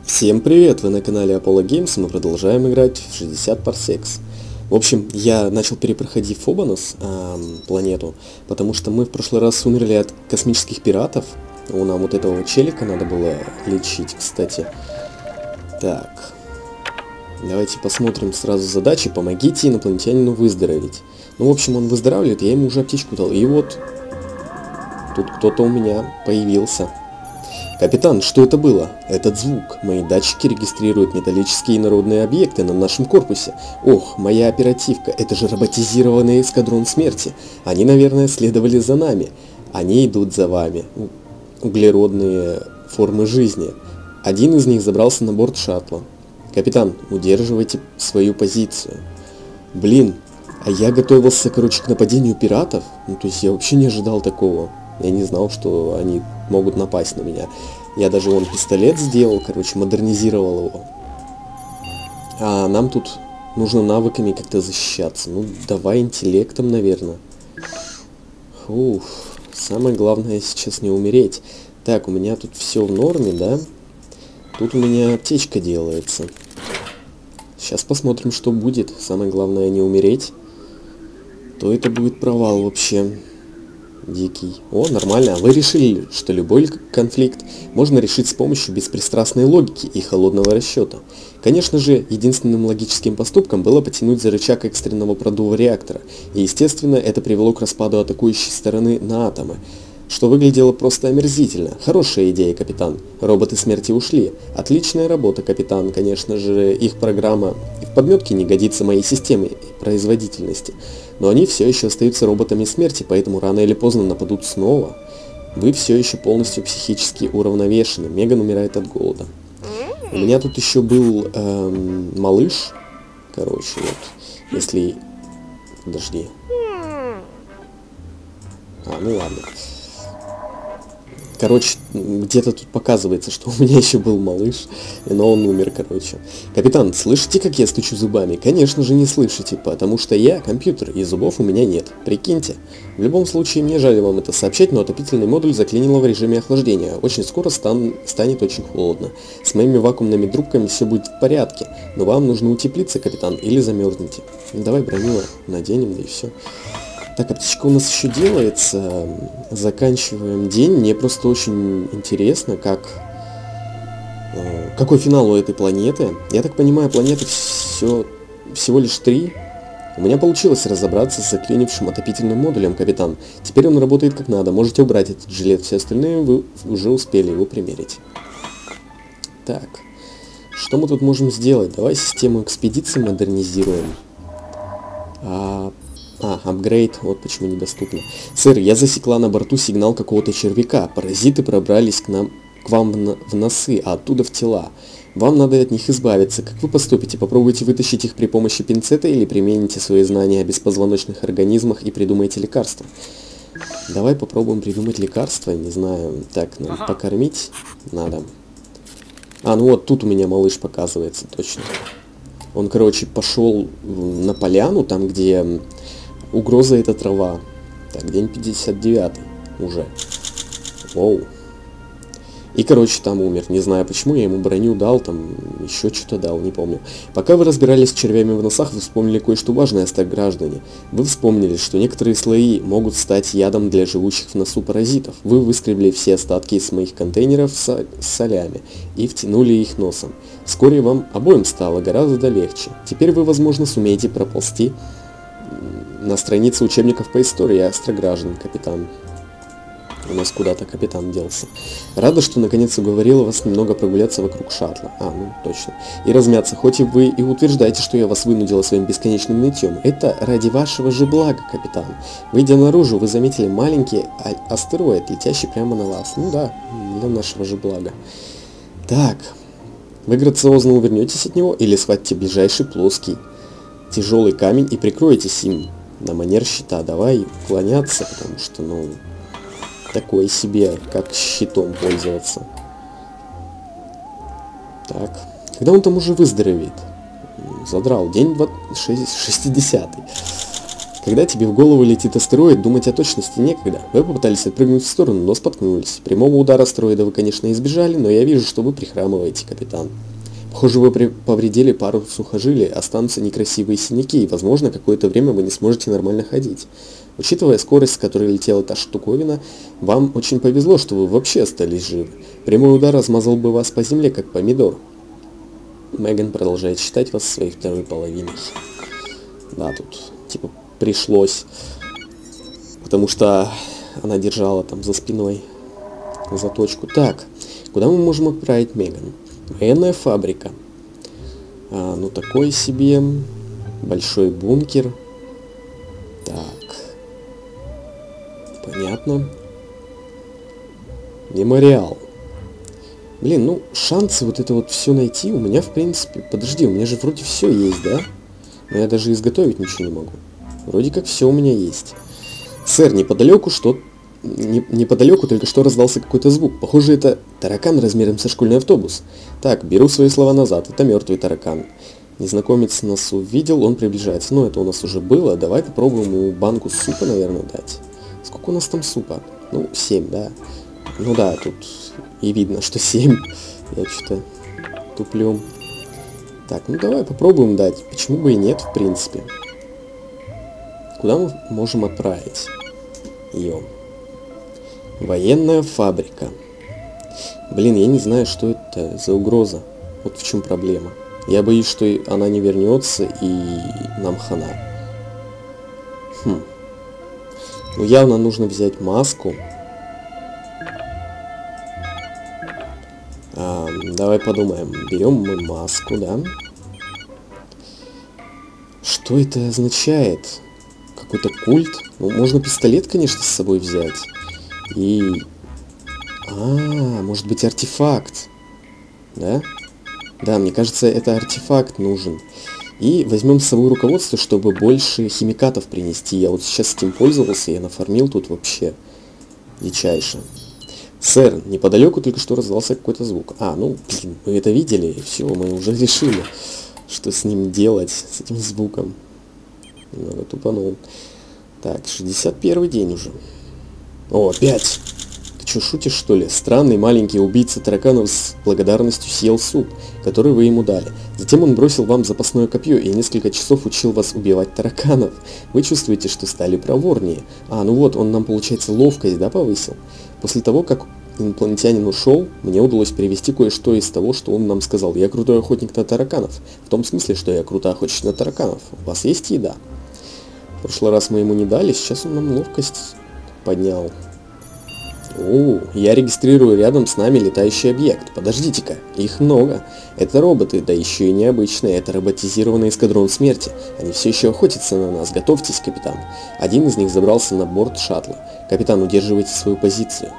Всем привет! Вы на канале Apollo Games, мы продолжаем играть в 60 Parsecs. В общем, я начал перепроходить Фобонос, планету, потому что мы в прошлый раз умерли от космических пиратов. Нам вот этого челика надо было лечить, кстати. Так, давайте посмотрим сразу задачи. Помогите инопланетянину выздороветь. Ну, в общем, он выздоравливает, я ему уже аптечку дал. И вот, тут кто-то у меня появился. Капитан, что это было? Этот звук. Мои датчики регистрируют металлические инородные объекты на нашем корпусе. Ох, моя оперативка, это же роботизированный эскадрон смерти. Они, наверное, следовали за нами. Они идут за вами. Углеродные формы жизни. Один из них забрался на борт шаттла. Капитан, удерживайте свою позицию. Блин, а я готовился, короче, к нападению пиратов? Ну, то есть я вообще не ожидал такого. Я не знал, что они могут напасть на меня. Я даже вон пистолет сделал, короче, модернизировал его. А нам тут нужно навыками как-то защищаться. Ну, давай интеллектом, наверное. Фух, самое главное сейчас не умереть. Так, у меня тут все в норме, да? Тут у меня аптечка делается. Сейчас посмотрим, что будет. Самое главное не умереть. То это будет провал вообще. Дикий. О, нормально. Вы решили, что любой конфликт можно решить с помощью беспристрастной логики и холодного расчета. Конечно же, единственным логическим поступком было потянуть за рычаг экстренного продува реактора, и, естественно, это привело к распаду атакующей стороны на атомы, что выглядело просто омерзительно. Хорошая идея, капитан. Роботы смерти ушли. Отличная работа, капитан. Конечно же, их программа в подметке не годится моей системе производительности. Но они все еще остаются роботами смерти, поэтому рано или поздно нападут снова. Вы все еще полностью психически уравновешены. Меган умирает от голода. У меня тут еще был малыш. Короче, вот. Если... Подожди. Ну ладно. Короче, где-то тут показывается, что у меня еще был малыш, но он умер, короче. Капитан, слышите, как я стучу зубами? Конечно же не слышите, потому что я компьютер, и зубов у меня нет. Прикиньте. В любом случае, мне жаль вам это сообщать, но отопительный модуль заклинило в режиме охлаждения. Очень скоро станет очень холодно. С моими вакуумными трубками все будет в порядке, но вам нужно утеплиться, капитан, или замерзнете. Давай броню наденем, да и все. Так, аптечка у нас еще делается. Заканчиваем день. Мне просто очень интересно, какой финал у этой планеты. Я так понимаю, планеты всего лишь 3. У меня получилось разобраться с заклинившим отопительным модулем, капитан. Теперь он работает как надо. Можете убрать этот жилет. Все остальные вы уже успели его примерить. Так. Что мы тут можем сделать? Давай систему экспедиции модернизируем. Апгрейд, вот почему недоступно. Сэр, я засекла на борту сигнал какого-то червяка. Паразиты пробрались к вам в носы, а оттуда в тела. Вам надо от них избавиться. Как вы поступите? Попробуйте вытащить их при помощи пинцета или примените свои знания о беспозвоночных организмах и придумайте лекарство? Давай попробуем придумать лекарство, не знаю. Так, нам покормить надо. Ну вот тут у меня малыш показывается, точно. Он, короче, пошел на поляну, там где... Угроза — это трава. Так, день 59 уже. Воу. И, короче, там умер. Не знаю почему, я ему броню дал, там еще что-то дал, не помню. Пока вы разбирались с червями в носах, вы вспомнили кое-что важное, граждане. Вы вспомнили, что некоторые слои могут стать ядом для живущих в носу паразитов. Вы выскребли все остатки из моих контейнеров с солями и втянули их носом. Вскоре вам обоим стало гораздо легче. Теперь вы, возможно, сумеете проползти на странице учебников по истории астрограждан, капитан. У нас куда-то капитан делся. Рада, что наконец уговорила вас немного прогуляться вокруг шаттла. Ну точно. И размяться, хоть и вы и утверждаете, что я вас вынудила своим бесконечным нытьем. Это ради вашего же блага, капитан. Выйдя наружу, вы заметили маленький астероид, летящий прямо на вас. Ну да, для нашего же блага. Так. Вы грациозно увернетесь от него или схватите ближайший плоский тяжелый камень и прикроетесь им на манер щита. Давай уклоняться, потому что, такое себе, как щитом пользоваться. Так. Когда он там уже выздоровеет? Задрал. День 60-й. Когда тебе в голову летит астероид, думать о точности некогда. Вы попытались отпрыгнуть в сторону, но споткнулись. Прямого удара астероида вы, конечно, избежали, но я вижу, что вы прихрамываете, капитан. Похоже, вы повредили пару сухожилий, останутся некрасивые синяки, и, возможно, какое-то время вы не сможете нормально ходить. Учитывая скорость, с которой летела та штуковина, вам очень повезло, что вы вообще остались живы. Прямой удар размазал бы вас по земле, как помидор. Меган продолжает считать вас своей второй половиной. Да, тут, типа, пришлось, потому что она держала там за спиной заточку. Так, куда мы можем отправить Меган? Военная фабрика. Ну, такой себе. Большой бункер. Так. Понятно. Мемориал. Блин, ну, шансы вот это вот все найти у меня, в принципе... Подожди, у меня же вроде все есть, да? Но я даже изготовить ничего не могу. Вроде как все у меня есть. Сэр, неподалеку неподалеку только что раздался какой-то звук. Похоже, это таракан размером со школьный автобус. Так, беру свои слова назад. Это мертвый таракан. Незнакомец нас увидел, он приближается. Ну, это у нас уже было. Давай попробуем ему банку супа, наверное, дать. Сколько у нас там супа? Ну, 7, да. Ну да, тут и видно, что 7. Я что-то туплю. Так, ну давай попробуем дать. Почему бы и нет, в принципе. Куда мы можем отправить ее? Военная фабрика. Блин, я не знаю, что это за угроза. Вот в чем проблема. Я боюсь, что она не вернется и нам хана. Ну, явно нужно взять маску. Давай подумаем. Берем мы маску, да? Что это означает? Какой-то культ? Ну, можно пистолет, конечно, с собой взять. И... может быть артефакт. Да? Да, мне кажется, это артефакт нужен. И возьмем с собой руководство, чтобы больше химикатов принести. Я вот сейчас этим пользовался, я нафармил тут вообще дичайше. Сэр, неподалеку только что раздался какой-то звук. Ну, блин, мы это видели, и все, мы уже решили, что с ним делать, с этим звуком. Надо тупанул. Так, 61 день уже. О, опять! Ты что, шутишь, что ли? Странный маленький убийца тараканов с благодарностью съел суп, который вы ему дали. Затем он бросил вам запасное копье и несколько часов учил вас убивать тараканов. Вы чувствуете, что стали проворнее. Ну вот, он нам, получается, ловкость, да, повысил? После того, как инопланетянин ушел, мне удалось перевести кое-что из того, что он нам сказал. Я крутой охотник на тараканов. В том смысле, что я крутой охотник на тараканов. У вас есть еда? В прошлый раз мы ему не дали, сейчас он нам ловкость поднял. Я регистрирую рядом с нами летающий объект. Подождите-ка, их много. Это роботы, да еще и необычные. Это роботизированный эскадрон смерти. Они все еще охотятся на нас. Готовьтесь, капитан. Один из них забрался на борт шаттла. Капитан, удерживайте свою позицию.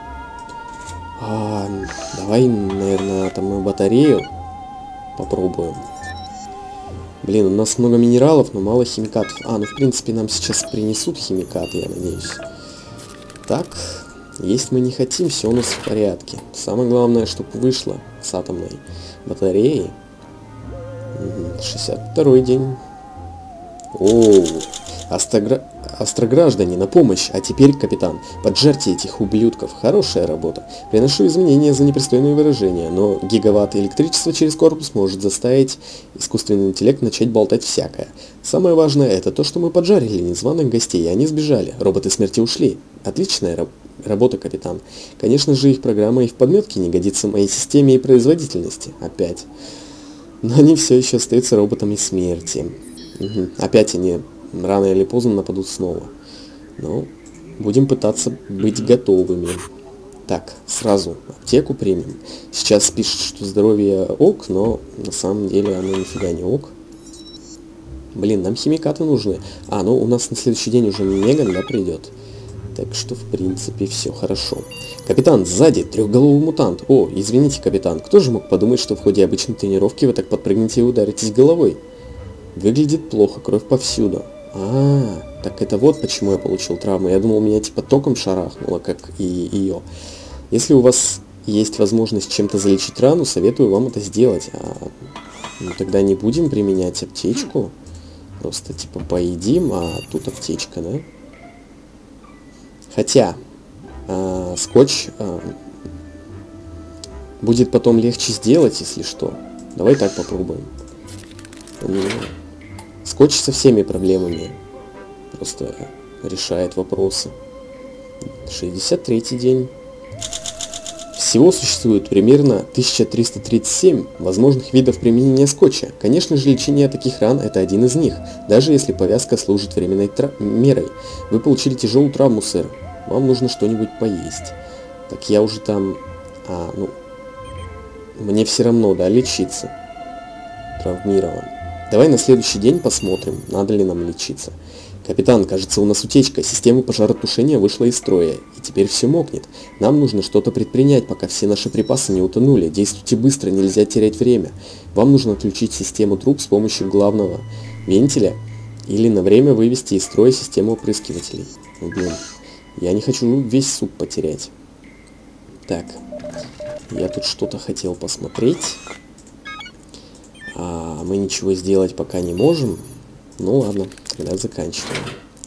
Давай, наверное, атомную батарею попробуем. Блин, у нас много минералов, но мало химикатов. Ну, в принципе, нам сейчас принесут химикаты, я надеюсь. Так, есть мы не хотим, все у нас в порядке. Самое главное, чтобы вышло с атомной батареей. 62-й день. Астрограждане, на помощь! А теперь, капитан, поджарьте этих ублюдков. Хорошая работа. Приношу извинения за непристойные выражения, но гигаватт электричества через корпус может заставить искусственный интеллект начать болтать всякое. Самое важное это то, что мы поджарили незваных гостей, и они сбежали. Роботы смерти ушли. Отличная работа, капитан. Конечно же, их программа и в подметке не годится моей системе и производительности. Опять. Но они все еще остаются роботами смерти. Опять они рано или поздно нападут снова. Но будем пытаться быть готовыми. Так, сразу аптеку примем. Сейчас пишет, что здоровье ок, но на самом деле оно нифига не ок. Блин, нам химикаты нужны. Ну у нас на следующий день уже Меган, да, придет. Так что, в принципе, все хорошо. Капитан, сзади, трехголовый мутант. Извините, капитан, кто же мог подумать, что в ходе обычной тренировки вы так подпрыгнете и ударитесь головой? Выглядит плохо, кровь повсюду. Так это вот почему я получил травму. Я думал, меня типа током шарахнуло, как и ее. Если у вас есть возможность чем-то залечить рану, советую вам это сделать. Ну, тогда не будем применять аптечку. Просто типа поедим, а тут аптечка, да? Хотя скотч будет потом легче сделать, если что. Давай так попробуем. Скотч со всеми проблемами просто решает вопросы. 63-й день. Всего существует примерно 1337 возможных видов применения скотча. Конечно же, лечение таких ран – это один из них, даже если повязка служит временной мерой. Вы получили тяжелую травму, сэр. Вам нужно что-нибудь поесть. Так я уже там... Мне все равно, да, лечиться. Травмирован. Давай на следующий день посмотрим, надо ли нам лечиться. Капитан, кажется, у нас утечка. Система пожаротушения вышла из строя, и теперь все мокнет. Нам нужно что-то предпринять, пока все наши припасы не утонули. Действуйте быстро, нельзя терять время. Вам нужно отключить систему труб с помощью главного вентиля или на время вывести из строя систему опрыскивателей. Блин, я не хочу весь суп потерять. Так, я тут что-то хотел посмотреть. Мы ничего сделать пока не можем. Ну ладно, тогда заканчиваем.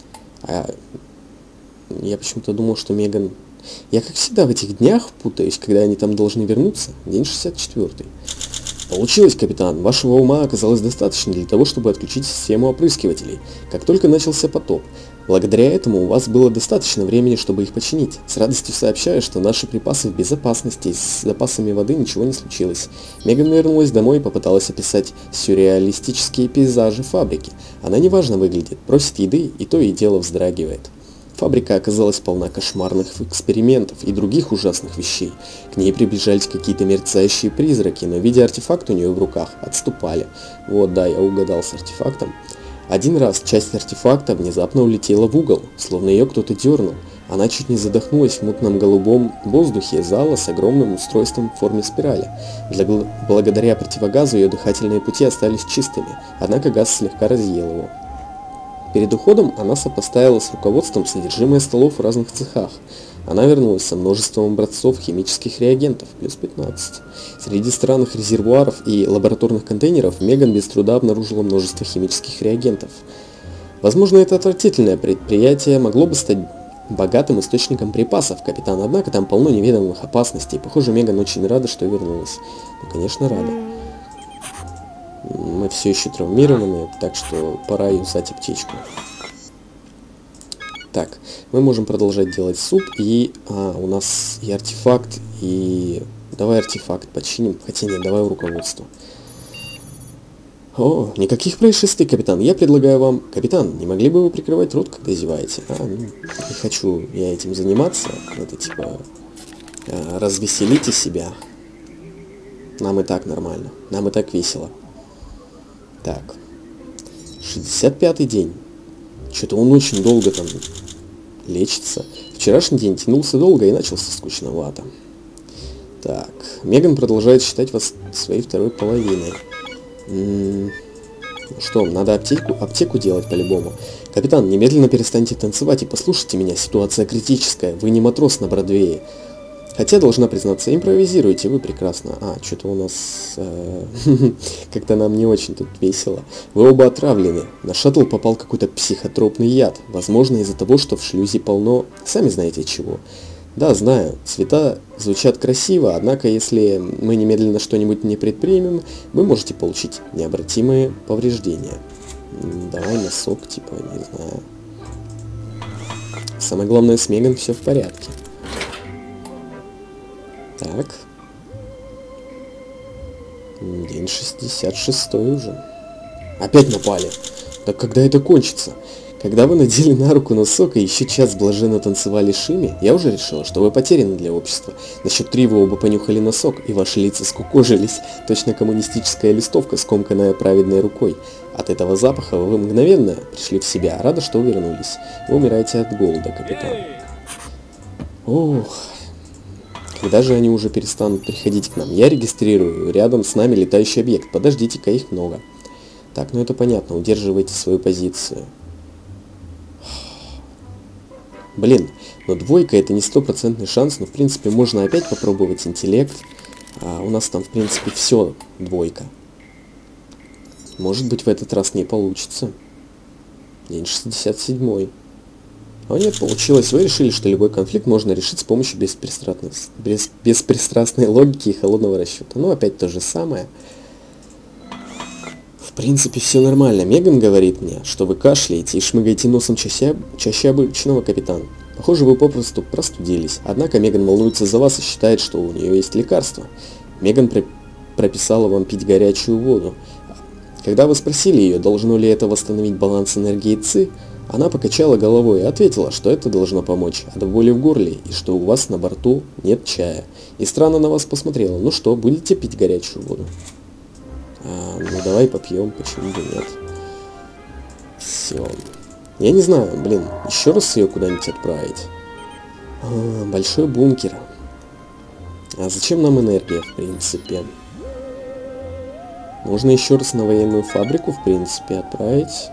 Я почему-то думал, что Меган... Я как всегда в этих днях путаюсь, когда они там должны вернуться. День 64. Получилось, капитан. Вашего ума оказалось достаточно для того, чтобы отключить систему опрыскивателей, как только начался потоп. Благодаря этому у вас было достаточно времени, чтобы их починить. С радостью сообщаю, что наши припасы в безопасности, и с запасами воды ничего не случилось. Меган вернулась домой и попыталась описать сюрреалистические пейзажи фабрики. Она неважно выглядит, просит еды и то и дело вздрагивает. Фабрика оказалась полна кошмарных экспериментов и других ужасных вещей. К ней приближались какие-то мерцающие призраки, но видя артефакт у нее в руках, отступали. Вот, да, я угадал с артефактом. Один раз часть артефакта внезапно улетела в угол, словно ее кто-то дернул. Она чуть не задохнулась в мутном голубом воздухе зала с огромным устройством в форме спирали. Благодаря противогазу ее дыхательные пути остались чистыми, однако газ слегка разъел его. Перед уходом она сопоставила с руководством содержимое столов в разных цехах. Она вернулась со множеством образцов химических реагентов, плюс 15. Среди странных резервуаров и лабораторных контейнеров Меган без труда обнаружила множество химических реагентов. Возможно, это отвратительное предприятие могло бы стать богатым источником припасов, капитан, однако там полно неведомых опасностей. Похоже, Меган очень рада, что вернулась. Ну, конечно, рада. Мы все еще травмированы, так что пора юзать аптечку. Так, мы можем продолжать делать суп, и у нас и артефакт, и... Давай артефакт починим, хотя нет, давай руководство. О, никаких происшествий, капитан. Я предлагаю вам... Капитан, не могли бы вы прикрывать рот, когда зеваете? Не хочу я этим заниматься. Это типа... развеселите себя. Нам и так нормально. Нам и так весело. Так. 65-й день. Что-то он очень долго там лечится. Вчерашний день тянулся долго и начался скучновато. Так. Меган продолжает считать вас своей второй половиной. Что, надо аптеку делать по-любому. Капитан, немедленно перестаньте танцевать и послушайте меня. Ситуация критическая. Вы не матрос на Бродвее. Хотя, должна признаться, импровизируете вы прекрасно. Что-то у нас... как-то нам не очень тут весело. Вы оба отравлены. На шаттл попал какой-то психотропный яд. Возможно, из-за того, что в шлюзе полно... Сами знаете чего. Да, знаю. Цвета звучат красиво, однако, если мы немедленно что-нибудь не предпримем, вы можете получить необратимые повреждения. Давай носок, типа, не знаю. Самое главное, с Меган все в порядке. Так. День 66 уже. Опять напали. Так когда это кончится? Когда вы надели на руку носок и еще час блаженно танцевали шими, я уже решила, что вы потеряны для общества. На счет 3 вы оба понюхали носок, и ваши лица скукожились. Точно коммунистическая листовка, скомканная праведной рукой. От этого запаха вы мгновенно пришли в себя. Рада, что вернулись. Вы умираете от голода, капитан. Ох... Когда же они уже перестанут приходить к нам? Я регистрирую рядом с нами летающий объект. Подождите-ка, их много. Так, ну это понятно. Удерживайте свою позицию. Блин, но двойка это не стопроцентный шанс, но в принципе можно опять попробовать интеллект. У нас там в принципе все двойка. Может быть в этот раз не получится. День 67. А нет, получилось. Вы решили, что любой конфликт можно решить с помощью беспристрастной логики и холодного расчета. Ну, опять то же самое. В принципе, все нормально. Меган говорит мне, что вы кашляете и шмыгаете носом чаще обычного, капитан. Похоже, вы попросту простудились. Однако Меган волнуется за вас и считает, что у нее есть лекарство. Меган прописала вам пить горячую воду. Когда вы спросили ее, должно ли это восстановить баланс энергии ЦИ, она покачала головой и ответила, что это должно помочь от боли в горле и что у вас на борту нет чая. И странно на вас посмотрела. Ну что, будете пить горячую воду? Ну давай попьем, почему бы нет. Все. Я не знаю, блин, еще раз ее куда-нибудь отправить. Большой бункер. А зачем нам энергия, в принципе? Можно еще раз на военную фабрику, в принципе, отправить.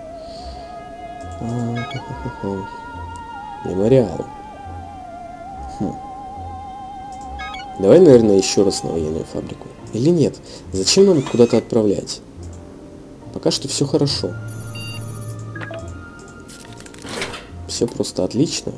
Мемориал. Давай, наверное, еще раз на военную фабрику. Или нет? Зачем нам куда-то отправлять? Пока что все хорошо. Все просто отлично.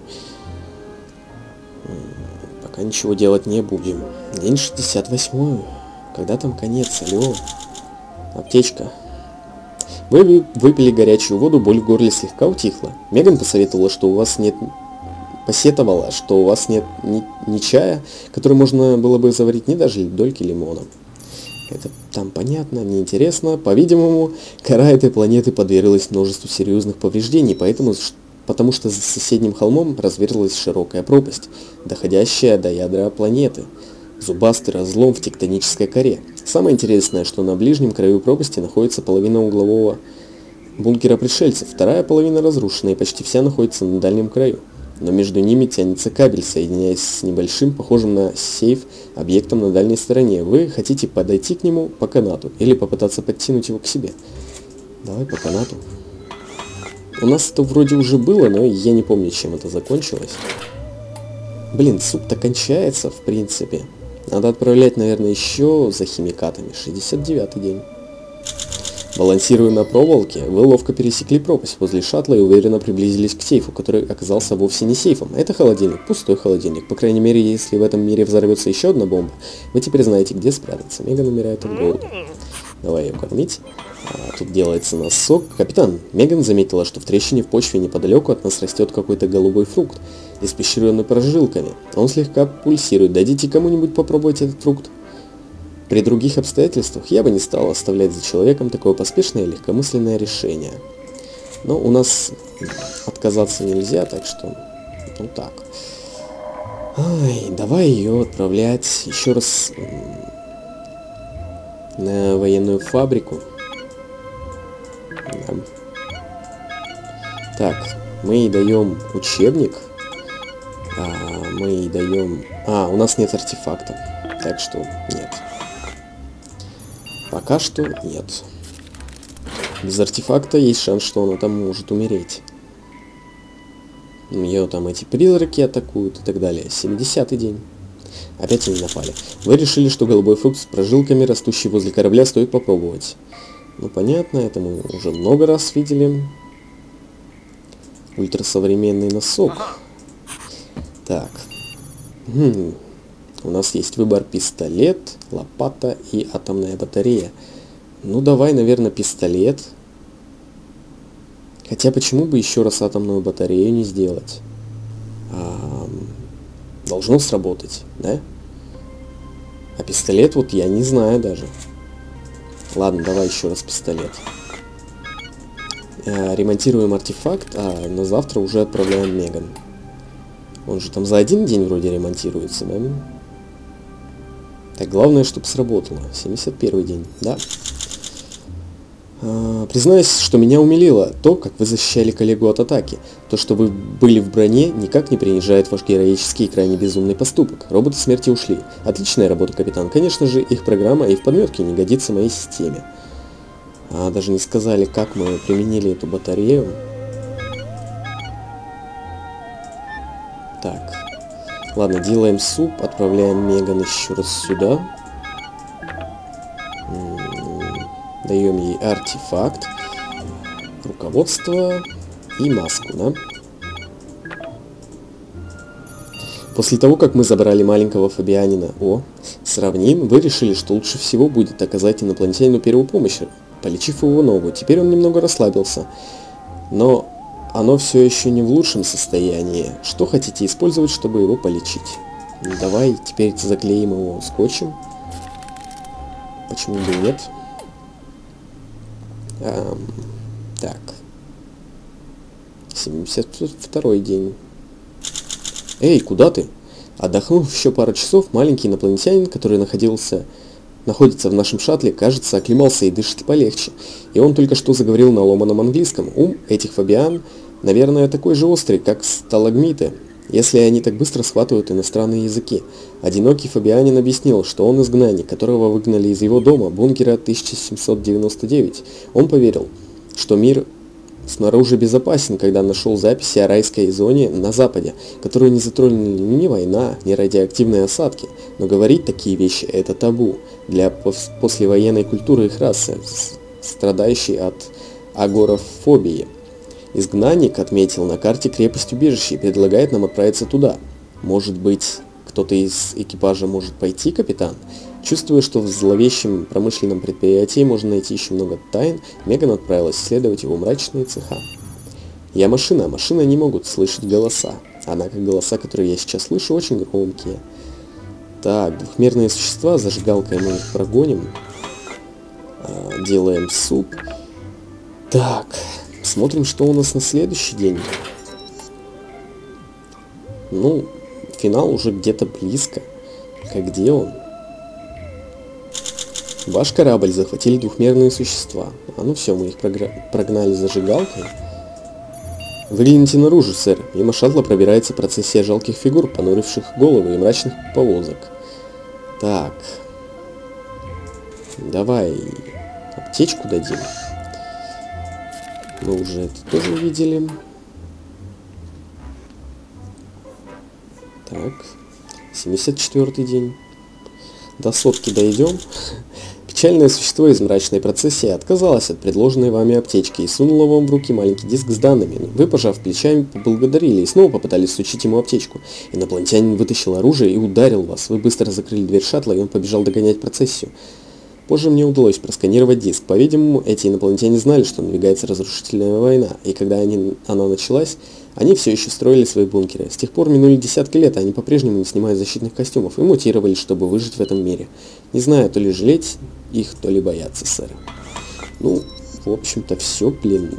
Пока ничего делать не будем. День 68. Когда там конец? Алло. Аптечка. Вы выпили горячую воду, боль в горле слегка утихла. Меган посоветовала, что у вас нет... Посетовала, что у вас нет ни чая, который можно было бы заварить, ни даже дольки лимона. Это там понятно, неинтересно. По-видимому, кора этой планеты подверглась множеству серьезных повреждений, потому что за соседним холмом разверзлась широкая пропасть, доходящая до ядра планеты. Зубастый разлом в тектонической коре. Самое интересное, что на ближнем краю пропасти находится половина углового бункера пришельцев, вторая половина разрушена и почти вся находится на дальнем краю. Но между ними тянется кабель, соединяясь с небольшим, похожим на сейф, объектом на дальней стороне. Вы хотите подойти к нему по канату или попытаться подтянуть его к себе? Давай по канату. У нас это вроде уже было, но я не помню, чем это закончилось. Блин, суп-то кончается, в принципе. Надо отправлять, наверное, еще за химикатами. 69-й день. Балансируя на проволоке, вы ловко пересекли пропасть возле шаттла и уверенно приблизились к сейфу, который оказался вовсе не сейфом. Это холодильник, пустой холодильник. По крайней мере, если в этом мире взорвется еще одна бомба, вы теперь знаете, где спрятаться. Меган умирает от голода. Давай ее кормить. Тут делается носок. Капитан, Меган заметила, что в трещине в почве неподалеку от нас растет какой-то голубой фрукт, испещренный прожилками. Он слегка пульсирует. Дадите кому-нибудь попробовать этот фрукт? При других обстоятельствах я бы не стал оставлять за человеком такое поспешное и легкомысленное решение. Но у нас отказаться нельзя, так что ну так. Ай, давай ее отправлять еще раз на военную фабрику. Да. Так, мы ей даем учебник. Мы ей даем... у нас нет артефакта, так что нет. Пока что нет. Без артефакта есть шанс, что она там может умереть. Ее там эти призраки атакуют и так далее. 70-й день. Опять они напали. Вы решили, что голубой фрукт с прожилками, растущий возле корабля, стоит попробовать. Ну понятно, это мы уже много раз видели. Ультрасовременный носок. Так. У нас есть выбор: пистолет, лопата и атомная батарея. Ну давай, наверное, пистолет. Хотя почему бы еще раз атомную батарею не сделать? Должно сработать, да? А пистолет вот я не знаю даже. Ладно, давай еще раз пистолет. Ремонтируем артефакт, а на завтра уже отправляем Меган. Он же там за один день вроде ремонтируется, да? Так, главное, чтобы сработало. 71 день, да. Признаюсь, что меня умилило то, как вы защищали коллегу от атаки. То, что вы были в броне, никак не принижает ваш героический и крайне безумный поступок. Роботы смерти ушли. Отличная работа, капитан. Конечно же, их программа и в подметке не годится моей системе. Даже не сказали, как мы применили эту батарею. Так. Ладно, делаем суп, отправляем Меган еще раз сюда. Даем ей артефакт. Руководство. и маску, да? После того, как мы забрали маленького Фабианина, сравним, вы решили, что лучше всего будет оказать инопланетянину первую помощь, полечив его ногу. Теперь он немного расслабился, но оно все еще не в лучшем состоянии. Что хотите использовать, чтобы его полечить? Давай теперь заклеим его скотчем. Почему бы нет? Так. 72-й день. Эй, куда ты? Отдохнув еще пару часов, маленький инопланетянин, который находится в нашем шаттле, кажется, оклемался и дышит полегче. И он только что заговорил на ломаном английском. Ум этих фабиан, наверное, такой же острый, как сталагмиты, если они так быстро схватывают иностранные языки. Одинокий фабианин объяснил, что он изгнанник, которого выгнали из его дома, бункера 1799. Он поверил, что мир снаружи безопасен, когда нашел записи о райской зоне на западе, которую не затронули ни война, ни радиоактивные осадки. Но говорить такие вещи – это табу для послевоенной культуры их расы, страдающей от агорафобии. Изгнанник отметил на карте крепость-убежище и предлагает нам отправиться туда. Может быть, кто-то из экипажа может пойти, капитан? Чувствуя, что в зловещем промышленном предприятии можно найти еще много тайн, Меган отправилась исследовать его мрачные цеха. Я машина, а машины не могут слышать голоса. Однако голоса, которые я сейчас слышу, очень громкие. Так, двухмерные существа, зажигалкой мы их прогоним. Делаем суп. Так, смотрим, что у нас на следующий день. Ну, финал уже где-то близко. Где он? Ваш корабль захватили двухмерные существа. Ну все, мы их прогнали зажигалкой. Выгляните наружу, сэр. Мимо шаттла пробирается процессия жалких фигур, понуривших головы и мрачных повозок. Так. Давай аптечку дадим. Мы уже это тоже увидели. Так. 74-й день. До сотки дойдем. Печальное существо из мрачной процессии отказалось от предложенной вами аптечки и сунуло вам в руки маленький диск с данными. Вы, пожав плечами, поблагодарили и снова попытались сучить ему аптечку. Инопланетянин вытащил оружие и ударил вас. Вы быстро закрыли дверь шаттла, и он побежал догонять процессию. Позже мне удалось просканировать диск. По-видимому, эти инопланетяне знали, что надвигается разрушительная война, и когда она началась, они все еще строили свои бункеры. С тех пор минули десятки лет, а они по-прежнему не снимают защитных костюмов и мутировали, чтобы выжить в этом мире. Не знаю, то ли жалеть их, то ли бояться, сэр. Ну, в общем-то, все, блин.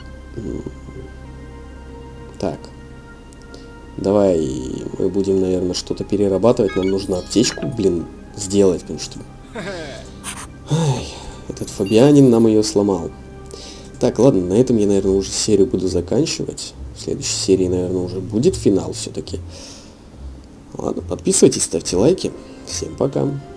Так. Давай мы будем, наверное, что-то перерабатывать. Нам нужно аптечку, блин, сделать, потому что... Ай, этот Фабианин нам ее сломал. Так, ладно, на этом я, наверное, уже серию буду заканчивать. В следующей серии, наверное, уже будет финал все-таки. Ладно, подписывайтесь, ставьте лайки. Всем пока.